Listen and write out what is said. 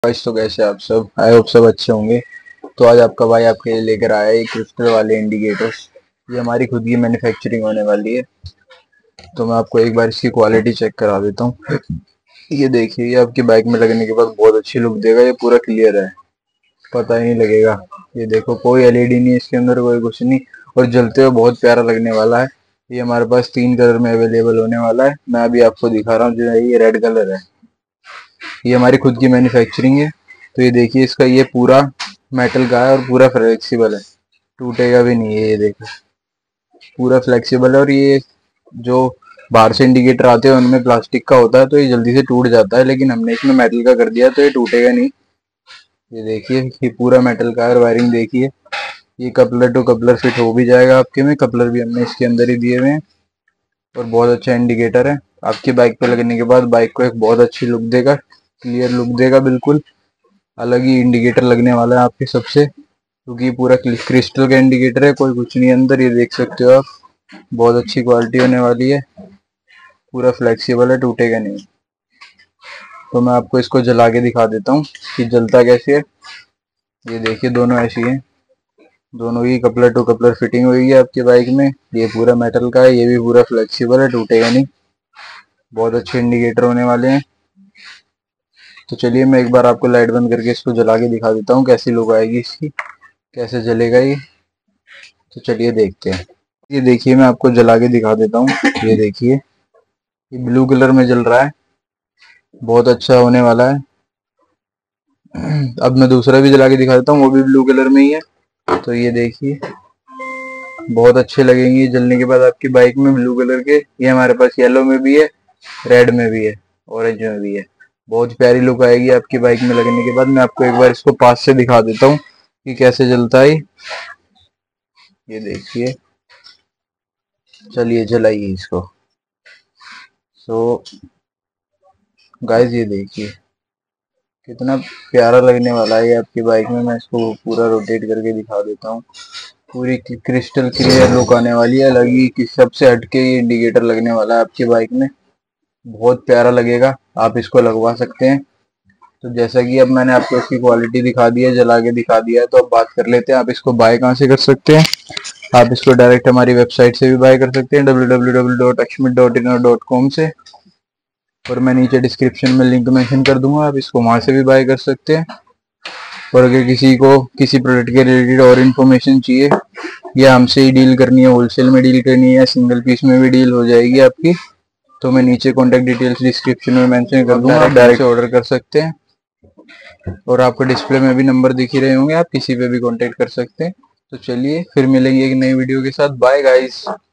Guys तो कैसे आप सब, आई होप सब अच्छे होंगे। तो आज आपका भाई आपके लिए लेकर आया है क्रिस्टल वाले इंडिकेटर्स। ये हमारी खुद की मैन्युफैक्चरिंग होने वाली है। तो मैं आपको एक बार इसकी क्वालिटी चेक करा देता हूँ। ये देखिए, ये आपकी बाइक में लगने के बाद बहुत अच्छी लुक देगा। ये पूरा क्लियर है, पता ही नहीं लगेगा। ये देखो, कोई एलईडी नहीं है इसके अंदर, कोई कुछ नहीं। और जलते हुए बहुत प्यारा लगने वाला है। ये हमारे पास 3 कलर में अवेलेबल होने वाला है। मैं अभी आपको दिखा रहा हूँ, जो है ये रेड कलर है। ये हमारी खुद की मैन्युफैक्चरिंग है। तो ये देखिए, इसका ये पूरा मेटल का है और पूरा फ्लेक्सिबल है, टूटेगा भी नहीं है। ये देखो, पूरा फ्लेक्सिबल है। और ये जो बाहर से इंडिकेटर आते हैं उनमें प्लास्टिक का होता है तो ये जल्दी से टूट जाता है, लेकिन हमने इसमें मेटल का कर दिया तो ये टूटेगा नहीं। ये देखिए, ये पूरा मेटल का है। और वायरिंग देखिए, ये कपलर टू कपलर फिट हो भी जाएगा आपके में। कपलर भी हमने इसके अंदर ही दिए हुए हैं। और बहुत अच्छा इंडिकेटर है। आपकी बाइक पे लगने के बाद बाइक को एक बहुत अच्छी लुक देगा, क्लियर लुक देगा। बिल्कुल अलग ही इंडिकेटर लगने वाला है आपके सबसे, क्योंकि ये पूरा क्रिस्टल का इंडिकेटर है, कोई कुछ नहीं अंदर। ये देख सकते हो आप, बहुत अच्छी क्वालिटी होने वाली है। पूरा फ्लेक्सिबल है, टूटेगा नहीं। तो मैं आपको इसको जला के दिखा देता हूँ कि जलता कैसे है। ये देखिए, दोनों ऐसी है। दोनों की कपलर टू कपलर फिटिंग हुई है आपकी बाइक में। ये पूरा मेटल का है, ये भी पूरा फ्लेक्सिबल है, टूटेगा नहीं। बहुत अच्छे इंडिकेटर होने वाले हैं। तो चलिए, मैं एक बार आपको लाइट बंद करके इसको जला के दिखा देता हूँ कैसी लुक आएगी इसकी, कैसे जलेगा ये। तो चलिए देखते हैं। ये देखिए, मैं आपको जला के दिखा देता हूँ। ये देखिए, ये ब्लू कलर में जल रहा है, बहुत अच्छा होने वाला है। अब मैं दूसरा भी जला के दिखा देता हूँ, वो भी ब्लू कलर में ही है। तो ये देखिए, बहुत अच्छे लगेंगे जलने के बाद आपकी बाइक में ब्लू कलर के। ये हमारे पास येलो में भी है, रेड में भी है, ऑरेंज में भी है। बहुत प्यारी लुक आएगी आपकी बाइक में लगने के बाद। मैं आपको एक बार इसको पास से दिखा देता हूँ कि कैसे जलता है। ये देखिए, चलिए जलाइए इसको। सो गाइस, ये देखिए कितना प्यारा लगने वाला है ये आपकी बाइक में। मैं इसको पूरा रोटेट करके दिखा देता हूँ। पूरी क्रिस्टल क्लियर लुक आने वाली है। लगी कि सबसे हटके ये इंडिकेटर लगने वाला है आपकी बाइक में, बहुत प्यारा लगेगा। आप इसको लगवा सकते हैं। तो जैसा कि अब मैंने आपको इसकी क्वालिटी दिखा दी है, जला के दिखा दिया है, तो अब बात कर लेते हैं आप इसको बाय कहाँ से कर सकते हैं। आप इसको डायरेक्ट हमारी वेबसाइट से भी बाय कर सकते हैं, www.akshmit.in.com से। और मैं नीचे डिस्क्रिप्शन में लिंक मेंशन कर दूंगा, आप इसको वहां से भी बाय कर सकते हैं। और अगर किसी को किसी प्रोडक्ट के रिलेटेड और इन्फॉर्मेशन चाहिए, या हमसे ही डील करनी है, होलसेल में डील करनी है या सिंगल पीस में भी डील हो जाएगी आपकी, तो मैं नीचे कॉन्टेक्ट डिटेल्स डिस्क्रिप्शन में मेंशन कर दूंगा, आप डायरेक्ट ऑर्डर कर सकते हैं। और आपको डिस्प्ले में भी नंबर दिख ही रहे होंगे, आप किसी पे भी कांटेक्ट कर सकते हैं। तो चलिए, फिर मिलेंगे एक नई वीडियो के साथ। Bye guys.